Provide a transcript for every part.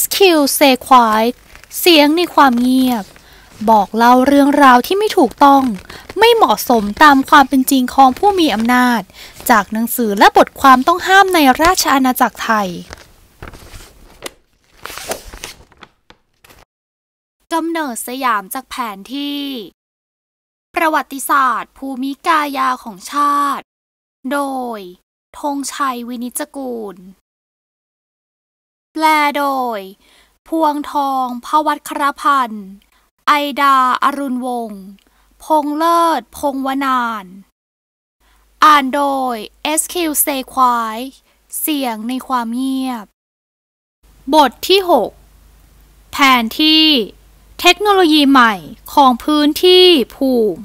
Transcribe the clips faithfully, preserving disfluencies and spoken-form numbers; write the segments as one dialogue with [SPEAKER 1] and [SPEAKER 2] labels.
[SPEAKER 1] ส คิว Stay Quiet เสียงในความเงียบบอกเล่าเรื่องราวที่ไม่ถูกต้องไม่เหมาะสมตามความเป็นจริงของผู้มีอำนาจจากหนังสือและบทความต้องห้ามในราชอาณาจักรไทยกำเนิดสยามจากแผนที่ประวัติศาสตร์ภูมิกายาของชาติโดยธงชัยวินิจกูลแปลโดยพวงทองภวัชรพันธ์ไอดาอรุณวงศ์พงษ์เลิศพงษ์วนานอ่านโดย เอส คิว Stay Quiet เสียงในความเงียบบทที่หกแผนที่เทคโนโลยีใหม่ของพื้นที่ภูมิ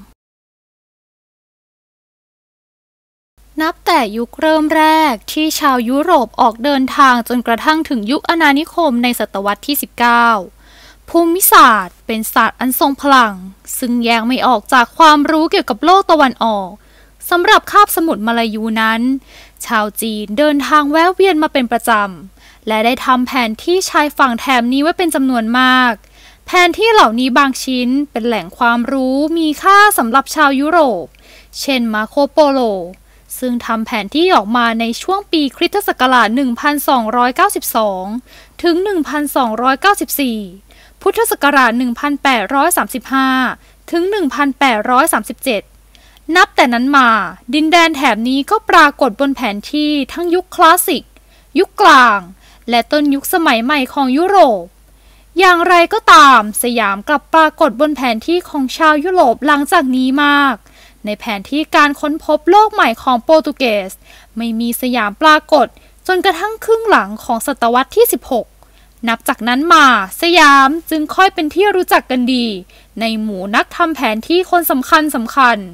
[SPEAKER 1] นับแต่ยุคเริ่มแรกที่ชาวยุโรปออกเดินทางจนกระทั่งถึงยุคอาณานิคมในศตวรรษที่สิบเก้าภูมิศาสตร์เป็นศาสตร์อันทรงพลังซึ่งแยกไม่ออกจากความรู้เกี่ยวกับโลกตะวันออกสำหรับคาบสมุทรมาลายูนั้นชาวจีนเดินทางแวะเวียนมาเป็นประจำและได้ทำแผนที่ชายฝั่งแถบนี้ไว้เป็นจำนวนมากแผนที่เหล่านี้บางชิ้นเป็นแหล่งความรู้มีค่าสำหรับชาวยุโรปเช่นมาโคโปโลซึ่งทำแผนที่ออกมาในช่วงปีคริสตศักราช หนึ่งพันสองร้อยเก้าสิบสอง ถึง หนึ่งพันสองร้อยเก้าสิบสี่ พุทธศักราช หนึ่งพันแปดร้อยสามสิบห้า ถึง หนึ่งพันแปดร้อยสามสิบเจ็ด นับแต่นั้นมาดินแดนแถบนี้ก็ปรากฏบนแผนที่ทั้งยุคคลาสสิกยุคกลางและต้นยุคสมัยใหม่ของยุโรปอย่างไรก็ตามสยามกลับปรากฏบนแผนที่ของชาวยุโรปหลังจากนี้มากในแผนที่การค้นพบโลกใหม่ของโปรตุเกสไม่มีสยามปรากฏจนกระทั่งครึ่งหลังของศตวรรษที่สิบหกนับจากนั้นมาสยามจึงค่อยเป็นที่รู้จักกันดีในหมู่นักทำแผนที่คนสำคัญสำคัญ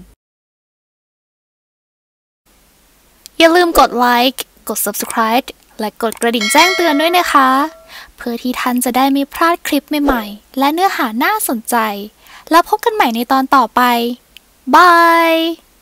[SPEAKER 1] อย่าลืมกดไลค์กด ซับสไครบ์ และกดกระดิ่งแจ้งเตือนด้วยนะคะเพื่อที่ท่านจะได้ไม่พลาดคลิปใหม่ๆและเนื้อหาน่าสนใจแล้วพบกันใหม่ในตอนต่อไปบาย